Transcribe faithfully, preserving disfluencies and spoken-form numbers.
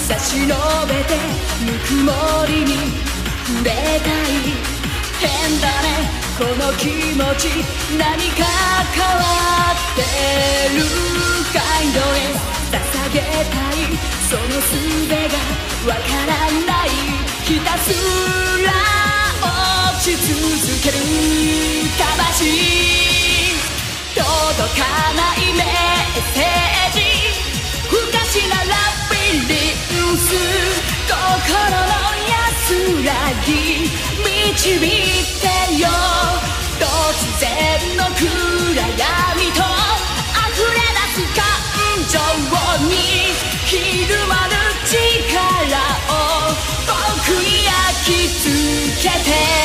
差し伸べてぬくもりに触れたい。変だねこの気持ち、何か変わってる。感動へ捧げたい、その術がわからない。ひたすら落ち続ける魂、届かないメッセージ、不可視なラビリンス、心の安らぎ導いてよ。突然の暗闇と溢れ出す感情にひるまる力を僕に焼き付けて